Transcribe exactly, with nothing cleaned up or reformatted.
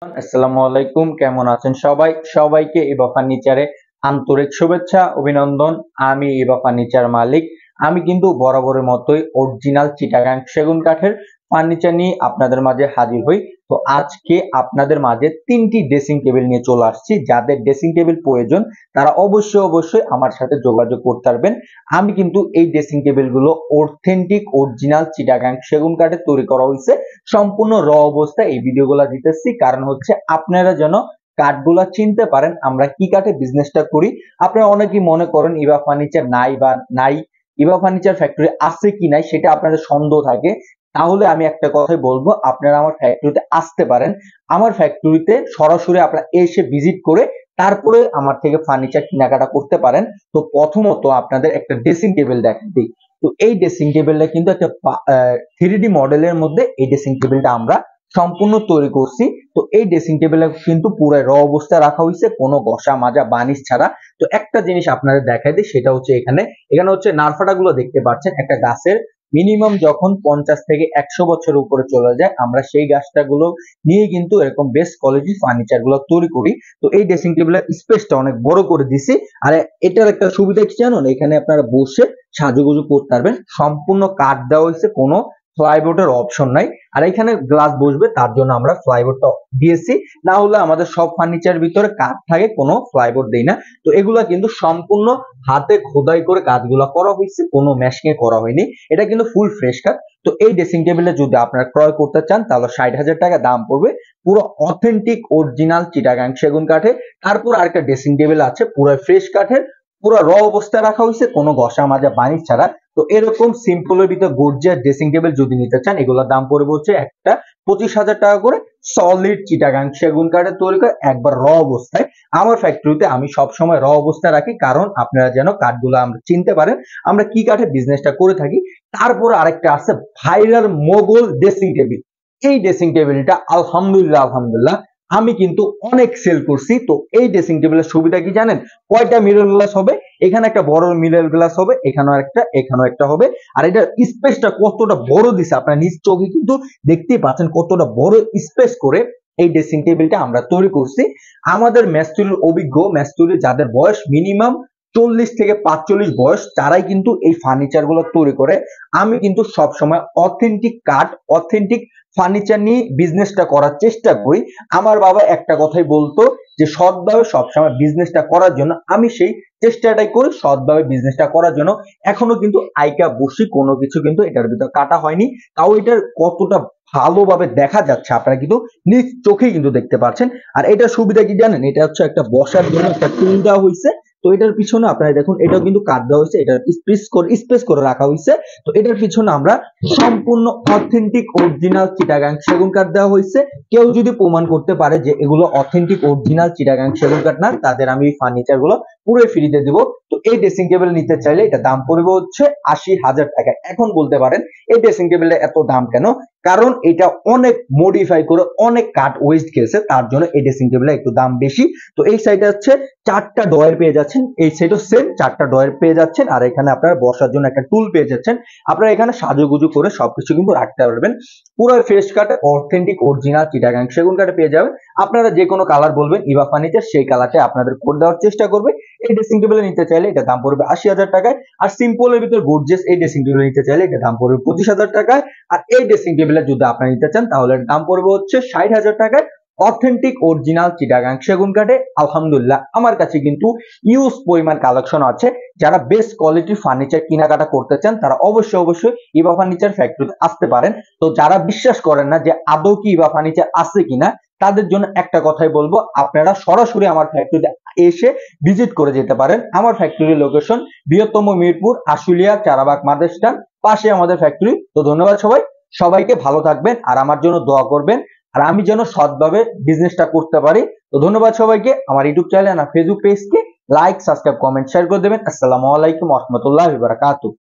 আসসালামু আলাইকুম, কেমন আছেন সবাই? সবাইকে ইভা ফার্নিচারে আন্তরিক শুভেচ্ছা অভিনন্দন। আমি ইভা ফার্নিচার মালিক। আমি কিন্তু বরাবরের মতোই অরিজিনাল চিটাগাং সেগুন কাঠের ফার্নিচার নিয়ে আপনাদের মাঝে হাজির হই। তো আজকে আপনাদের মাঝে তিনটি ড্রেসিং টেবিল নিয়ে চলে আসছি। যাদের ড্রেসিং টেবিল প্রয়োজন তারা অবশ্যই অবশ্যই আমার সাথে যোগাযোগ করতে পারবেন। আমি কিন্তু এই ড্রেসিং টেবিল গুলো অথেন্টিক অরিজিনাল চিটাগাং সেগুন কাঠের তৈরি করা হয়েছে। সম্পূর্ণ র অবস্থায় এই ভিডিওগুলো দিতেছি, কারণ হচ্ছে আপনারা যেন কাঠগুলা চিনতে পারেন আমরা কি কাঠে বিজনেসটা করি। আপনারা অনেকেই মনে করেন ইভা ফার্নিচার নাই বা নাই, ইভা ফার্নিচার ফ্যাক্টরি আছে কি নাই সেটা আপনাদের সন্দেহ থাকে। তাহলে আমি একটা কথাই বলবো, আপনারা আমার ফ্যাক্টরিতে আসতে পারেন। আমার ফ্যাক্টরিতে সরাসরি আপনারা এসে ভিজিট করে তারপরে আমার থেকে ফার্নিচার কেনাকাটা করতে পারেন। তো প্রথমত আপনাদের একটা ড্রেসিং টেবিল দেখাই দিই। তো এই ড্রেসিং টেবিলটা কিন্তু একটা থ্রি ডি মডেলের মধ্যে এই ড্রেসিং টেবিলটা আমরা সম্পূর্ণ তৈরি করছি। তো এই ড্রেসিং টেবিলে কিন্তু পুরো র অবস্থায় রাখা হয়েছে, কোনো ঘষা মাজা বানিশ ছাড়া। তো একটা জিনিস আপনাদের দেখাই দিই, সেটা হচ্ছে এখানে এখানে হচ্ছে নারফাটা গুলো দেখতে পাচ্ছেন। একটা গাছের মিনিমাম যখন পঞ্চাশ থেকে একশো বছর উপরে চলে যায় আমরা সেই গাছটা গুলো নিয়ে কিন্তু এরকম বেস্ট কোয়ালিটির ফার্নিচার গুলো তৈরি করি। তো এই ড্রেসিং টেবিলের স্পেসটা অনেক বড় করে দিছি। আর এটার একটা সুবিধা কি জানেন, এখানে আপনারা বসে সাজুগুজু করতে পারবেন। সম্পূর্ণ কাঠ দেওয়া হয়েছে, কোনো ফ্লাইবোর্ডের অপশন নাই। আর এখানে গ্লাস বসবে তার জন্য আমরা ফ্লাইবোর্ডটা দিয়েছি, না হলে আমাদের সব ফার্নিচার ভিতরে কাঠ থাকে, কোনো ফ্লাইবোর্ড দেই না। তো এগুলা কিন্তু সম্পূর্ণ হাতে খোদাই করে কাজগুলা করা হয়েছে, কোনো মেশিনে করা হয়নি। এটা কিন্তু ফুল ফ্রেশ কাঠ। তো এই ড্রেসিং টেবিলে যদি আপনারা ক্রয় করতে চান তাহলে ষাট হাজার টাকা দাম পড়বে, পুরো অথেন্টিক অরিজিনাল চিটাগাং সেগুন কাঠে। তারপর আরেকটা ড্রেসিং টেবিল আছে পুরো ফ্রেশ কাঠের, পুরো র অবস্থায় রাখা হয়েছে, কোনো ঘষা মাজা বানিশ ছাড়া। তো এরকম সিম্পলের ভিতর গর্জিয়াস ড্রেসিং টেবিল যদি নিতে চান এগুলোর দাম পড়বে হচ্ছে একটা পঁচিশ হাজার টাকা করে। সলিড চিটাগাং সেগুন কাঠের তৈরি করে একবার র অবস্থায়। আমার ফ্যাক্টরিতে আমি সবসময় র অবস্থায় রাখি, কারণ আপনারা যেন কাঠগুলো আমরা চিনতে পারেন আমরা কি কাঠে বিজনেসটা করে থাকি। তারপর আরেকটা আছে ভাইরাল মোগল ড্রেসিং টেবিল। এই ড্রেসিং টেবিলটা আলহামদুলিল্লাহ আলহামদুলিল্লাহ আমি কিন্তু অনেক সেল করছি। তো এই ড্রেসিং টেবিলের সুবিধা কি জানেন? কয়টা মিরর গ্লাস হবে, এখানে একটা বড় মিরর গ্লাস হবে, এখানেও একটা, এখানেও একটা হবে। আর এটা স্পেসটা কতটা বড় দিছে আপনারা নিজ চোখে কিন্তু দেখতেই পাচ্ছেন, কতটা বড় স্পেস করে এই ড্রেসিং টেবিলটা আমরা তৈরি করছি। আমাদের মিস্ত্রির অভিজ্ঞ মিস্ত্রি যাদের বয়স মিনিমাম চল্লিশ থেকে পাঁচচল্লিশ বয়স, তারাই কিন্তু এই ফার্নিচার গুলো তৈরি করে। আমি কিন্তু সবসময় অথেন্টিক কাঠ অথেন্টিক ফার্নিচার নিয়ে বিজনেসটা করার চেষ্টা করি। আমার বাবা একটা কথাই বলতো যে সৎভাবে সবসময় বিজনেসটা করার জন্য, আমি সেই চেষ্টাটাই করি সৎভাবে বিজনেসটা করার জন্য। এখনো কিন্তু আইকা বসি কোনো কিছু কিন্তু এটার ভিতর কাটা হয়নি। তাও এটার কতটা ভালোভাবে দেখা যাচ্ছে আপনারা কিন্তু নিজ চোখেই কিন্তু দেখতে পাচ্ছেন। আর এটার সুবিধা কি জানেন? এটা হচ্ছে একটা বসার জন্য একটা টুল দেওয়া হয়েছে। তো এটার পিছনে আপনারা দেখুন, এটাও কিন্তু কাট দেওয়া হয়েছে, এটা স্পেস করে স্পেস করে রাখা হয়েছে। তো এটার পিছনে আমরা সম্পূর্ণ অথেন্টিক অরিজিনাল চিটাগাং সেগুন কাঠ দেওয়া হয়েছে। কেউ যদি প্রমাণ করতে পারে যে এগুলো অথেন্টিক অরিজিনাল চিটাগাং সেগুন কাঠ না, তাদের আমি এই ফার্নিচার গুলো পুরো ফ্রিতে দেবো। তো এই ড্রেসিং টেবিল নিতে চাইলে এটা দাম পড়বে হচ্ছে আশি হাজার টাকা। এখন বলতে পারেন এই ড্রেসিং টেবিলের এত দাম কেন? কারণ এটা অনেক মডিফাই করে অনেক কাঠ ওয়েস্ট গেছে, তার জন্য এই ড্রেসিং টেবিলের একটু দাম বেশি। তো এই সাইডে হচ্ছে চারটা ডয়ার পেয়ে যাচ্ছেন, এই সাইডও সেম চারটা ডয়ার পেয়ে যাচ্ছেন। আর এখানে আপনারা বসার জন্য একটা টুল পেয়ে যাচ্ছেন। আপনারা এখানে সাজুগুজু করে সবকিছু কিন্তু রাখতে পারবেন। পুরো ফ্রেশ কাঠ অথেন্টিক অরিজিনাল চিটাগাং সেগুন কাঠে পেয়ে যাবেন। আপনারা যে কোনো কালার বলবেন ইভা ফার্নিচার সেই কালারটা আপনাদের করে দেওয়ার চেষ্টা করবে। এই ড্রেসিং টেবিল নিতে চাইলে এটা দাম পড়বে আশি হাজার টাকায়। আর সিম্পলের ভিতর গর্জিয়াস এই ড্রেসিং টেবিল নিতে চাইলে এটা দাম পড়বে পঁচিশ হাজার টাকায়। আর এই ড্রেসিং টেবিলে যদি আপনারা নিতে চান তাহলে দাম পড়বে হচ্ছে ষাট হাজার টাকায়। অথেন্টিক অরিজিনাল চিটাগাং সেগুন কাঠে আলহামদুলিল্লাহ আমার কাছে কিন্তু ইউজ পরিমাণ কালেকশন আছে। যারা বেস্ট কোয়ালিটির ফার্নিচার কেনাকাটা করতে চান তারা অবশ্যই অবশ্যই ইভা ফার্নিচার ফ্যাক্টরিতে আসতে পারেন। তো যারা বিশ্বাস করেন না যে আদৌ কি ইভা ফার্নিচার আছে কিনা, তাদের জন্য একটা কথাই বলবো, আপনারা সরাসরি আমার ফ্যাক্টরিতে এসে ভিজিট করে যেতে পারেন। আমার ফ্যাক্টরির লোকেশন বৃহত্তম মিরপুর আশুলিয়া চারাবাগ মাদ্রাসার পাশে আমাদের ফ্যাক্টরি। তো ধন্যবাদ সবাই, সবাইকে ভালো থাকবেন আর আমার জন্য দোয়া করবেন, আর আমি যেন সৎভাবে বিজনেসটা করতে পারি। তো ধন্যবাদ সবাইকে। আমার ইউটিউব চ্যানেল আর ফেসবুক পেজকে লাইক সাবস্ক্রাইব কমেন্ট শেয়ার করে দেবেন। আসসালামু আলাইকুম ওয়া রাহমাতুল্লাহি ওয়া বারাকাতুহু।